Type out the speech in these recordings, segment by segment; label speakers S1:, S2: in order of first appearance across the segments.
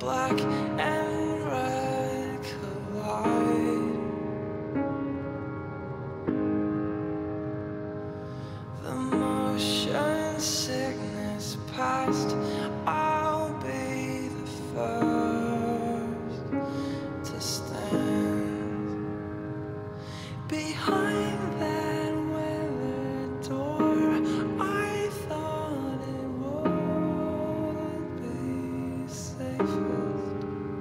S1: black and red collide. The motion sickness past, I'll be the first to stand behind that weathered door. I thought it would be safest.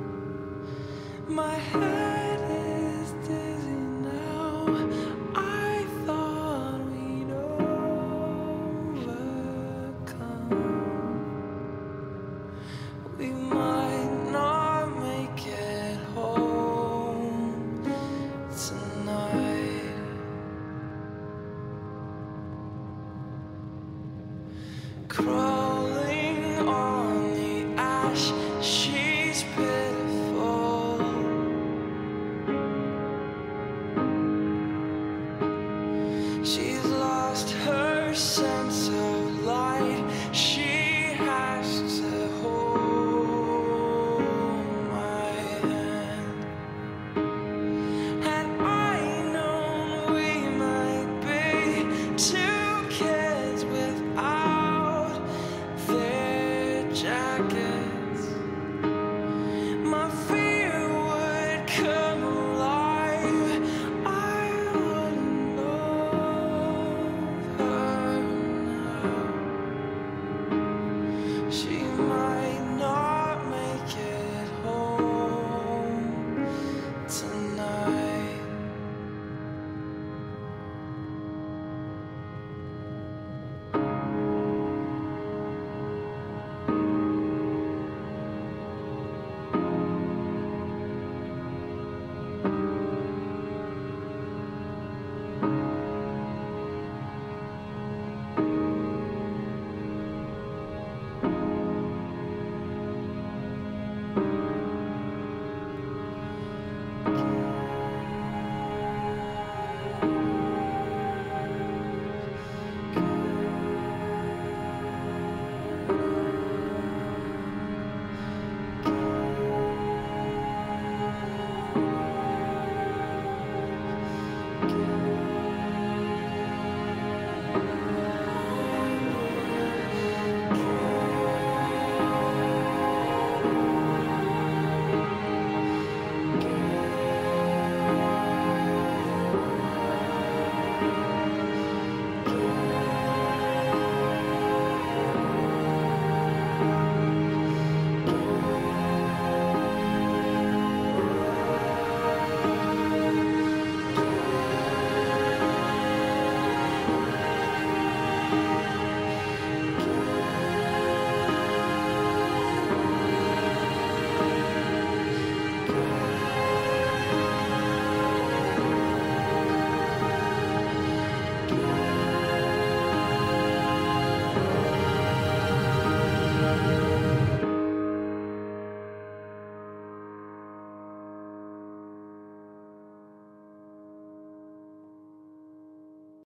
S1: My head is dizzy now. I thought we'd overcome. We might not make it home tonight. Cry